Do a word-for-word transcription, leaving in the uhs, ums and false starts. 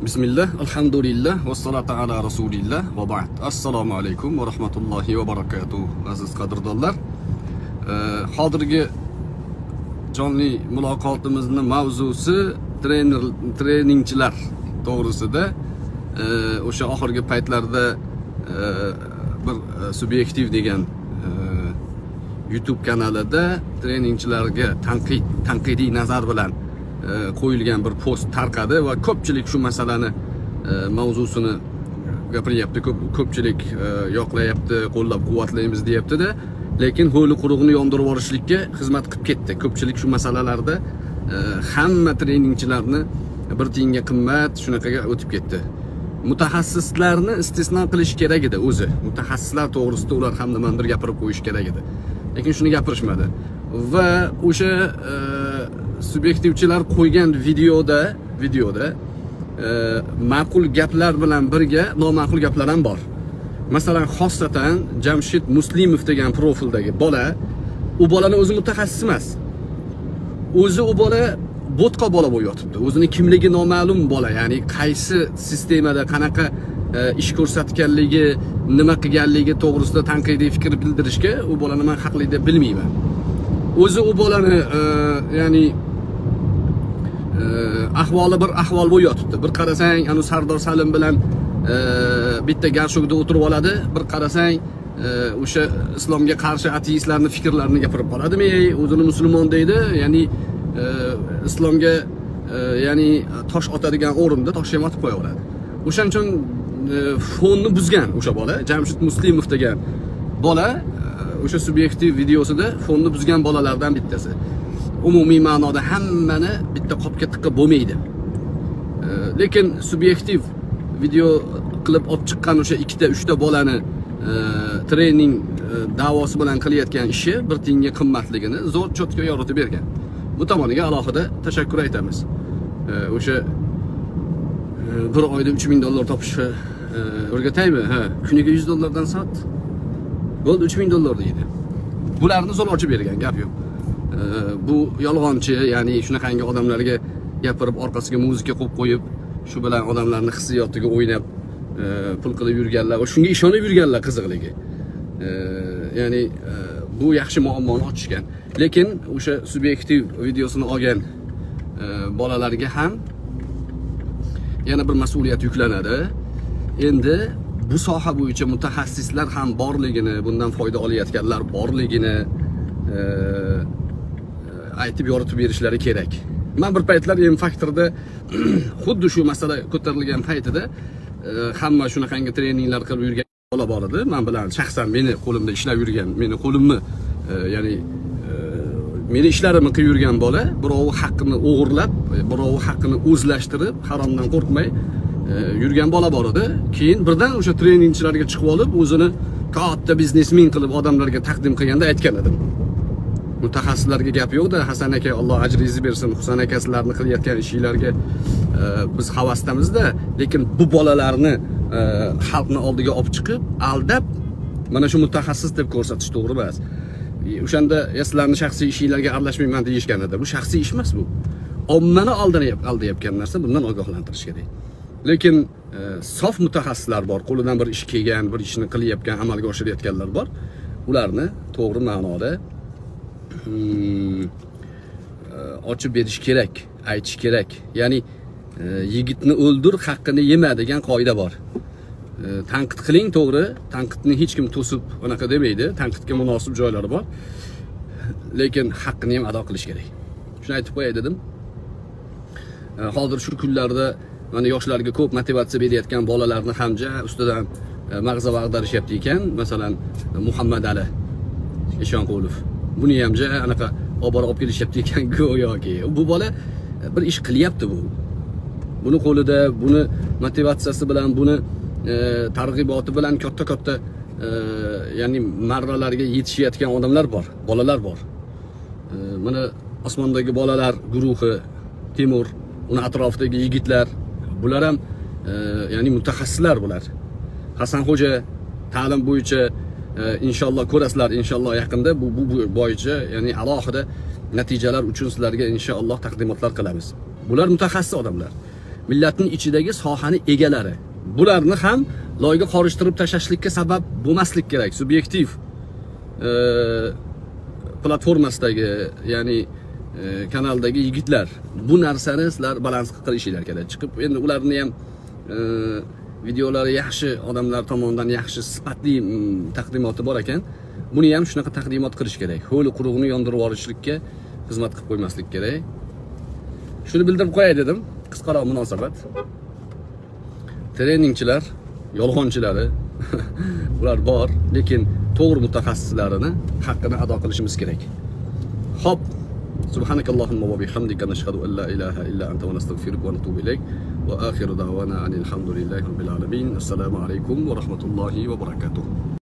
Bismillah, alhamdulillah, va salatu ala rasulillah va ba'd. Assalomu alaykum va rahmatullohi va barakatuh. Aziz qadrdonlar, hozirgi jonli muloqotimizning mavzusi trener treningchilar to'g'risida. O'sha oxirgi paytlarda bir Subyektiv degan YouTube kanalida treningchilarga tanqid tanqidiy nazar bilan qo'yilgan bir post tarqadi va ko'pchilik shu masalani mavzusini gapiryapti. Ko'pchilik yoqlayapti, qo'llab-quvvatlaymiz deyapti-da, lekin ho'li quruqni yondirib yuborishlikka xizmat qilib ketdi. Ko'pchilik shu masalalarda hamma treningchilarni bir tiyinga qimmat shunaqaga o'tib ketdi. Mutaxassislarni istisno qilish kerak edi o'zi. Mutaxassislar to'g'risida ular ham nimadir gapirib qo'yish kerak edi. Lekin shuni gapirishmadi. Va o'sha subyektivchilar qo'ygan videoda videoda ma'qul gaplar bilan birga noma'qul gaplar ham bor. Masalan, xossatan Jamshid Muslimov degan profildagi bola, u bolani o'zi mutaxassis emas. O'zi u bola bo'tqa bola bo'lib yotibdi. O'zini kimligi noma'lum bola, ya'ni qaysi sistemada qanaqa ish ko'rsatganligi, nima qilganligi to'g'risida tanqidiy fikr bildirishga u bolani men haqli deb bilmayman. O'zi u bolani ya'ni ahvoli bir ahvol bo'lib yotibdi. Bir qarasang, anu Sardor Salim bilan bitta garshokda o'tirib oladi, bir qarasang o'sha islomga qarshi ateistlarning fikrlarini gapirib qoladimi? O'zini musulmon deydi, ya'ni islomga ya'ni tosh otadigan o'rinda tosh ham otib qo'yaveradi. O'shaning uchun fonni buzgan o'sha bola, Jamshid Muslimov degan bola o'sha Subyektiv videosida fonni buzgan bolalardan bittasi. Umumiy ma'noda hammani bitta qopga tiqib bo'lmaydi. Lekin Subyektiv video qilib olib chiqqan o'sha ikkita uchta bolani trening da'vosi bilan qilayotgan ishi bir tiyinga qimmatligini zo'r cho'tga yoritib bergan. Bu tomoniga alohida tashakkur aytamiz. O'sha bir oyda uch ming dollar topishni o'rgataymi? Ha, kuniga yuz dollardan sot. Bo'ldi uch ming dollar deydi. Bularni zo'r ochib bergan, gap yo'q. Bu yolg'onchi, ya'ni shunaqangi odamlarga gapirib orqasiga muzika qo'yib qo'yib, shu bilan odamlarning hissiyotiga o'ynab pul qilib yurganlar va shunga ishonib yurganlar qiziqligi. Ya'ni bu yaxshi muammoni ochishgan. Lekin o'sha Subyektiv videosini olgan bolalarga ham yana bir mas'uliyat yuklanadi. Endi bu soha bo'yicha mutaxassislar ham borligini, bundan foyda olayotganlar borligini aytib yoritib berishlari kerak. Men bir paytlar M-Faktorda xuddi shu masala ko'tarilgan paytida hamma shunaqangi treninglar qilib yurgan bola bor edi. Men bilan shaxsan meni qo'limda ishlab yurgan, meni qo'limni ya'ni meni ishlarimni qilib yurgan bola, birovi haqqini o'g'irlab, birovi haqqini o'zlashtirib, haromdan qo'rqmay yurgan bola bor edi. Keyin birdan o'sha treningchilarga chiqib olib, o'zini katta biznesmen qilib odamlarga taqdim qilganda aytgan edim. Mutaxassislarga gap yo'qda, Hasan aka Alloh ajringizni bersin, Husan aka sizlarni qilayotgan ishinglarga biz havasdamizda, lekin bu bolalarni xalqning oldiga olib chiqib, aldab, mana shu mutaxassis deb ko'rsatish to'g'ri emas. O'shanda sizlarning shaxsiy ishinglarga aralashmayman deyishgan edi. Bu shaxsiy ish emas bu. Ommani aldayotgan narsa, bundan ogohlantirish kerak. Lekin sof mutaxassislar bor, qo'lidan bir ish kelgan, bir ishni qilayotgan, amalga oshirayotganlar bor. Ularni to'g'ri ma'noda ochib berish kerak, aytish kerak. Ya'ni yigitni o'ldir, haqqini yema degan qoida bor. Tanqid qiling, to'g'ri, tanqidni hech kim to'sib unaqa demaydi, tanqidga munosib joylari bor. Lekin haqqini ham ado qilish kerak. Shuni aytib qo'yay dedim. Hozir shu kunlarda mana yoshlarga ko'p motivatsiya berayotgan bolalarni ham ja ustidan mag'zava ag'darishyapti ekan. Masalan, Muhammad Ali Eshonqulov. Buni ham ja anaqa obora olib kelishyapti ekan go'yoki. Bu bola bir ish qilyapti bu. Buni qo'lida, buni motivatsiyasi bilan, buni targ'iboti bilan katta-katta ya'ni marralarga yetishayotgan odamlar bor, bolalar bor. Mana osmondagi bolalar guruhi, Temur, uni atrofidagi yigitlar, bular ham ya'ni mutaxassislar bular. Hasanxo'ja ta'lim bo'yicha inshaalloh ko'rasizlar, inshaalloh yaqinda bu bu bo'yicha ya'ni alohida natijalar uchun sizlarga inshaalloh taqdimotlar qilamiz. Bular mutaxassis odamlar. millatning ichidagi sohani egalari. Bularni ham loyga qorishtirib tashlashlikka sabab bo'lmaslik kerak. Subyektiv e, platformasidagi, ya'ni e, kanaldagi yigitlar bu narsani sizlar balans qilishinglar kerak. Chiqib endi ularni ham e, videolari yaxshi odamlar tomonidan yaxshi sifatli taqdimoti bor ekan. Buni ham shunaqa taqdimot qilish kerak. Ho'li quruqni yondirib olishlikka xizmat qilib qo'ymaslik kerak. Shuni bildirib qo'yay dedim. Qisqaroq munosabat. Treningchilar, yolg'onchilari ular bor, lekin to'g'ri mutaxassislarini haqqini ado qilishimiz kerak. Xo'p, subhanakallohumma va bihamdika nashhadu an la ilaha illa anta va nastaghfiruka va natubu ilayk va akhiru da'wana anil hamdulillahi robbil alamin. Assalomu alaykum va rahmatullohi va barakatuh.